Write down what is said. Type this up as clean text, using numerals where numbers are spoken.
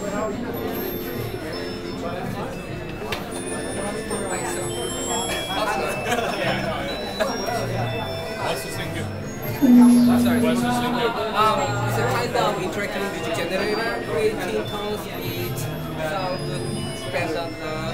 What's the thing? Sorry. What's the thing? It's a kind of interactive music generator, creating tone, speed, sound, depends on the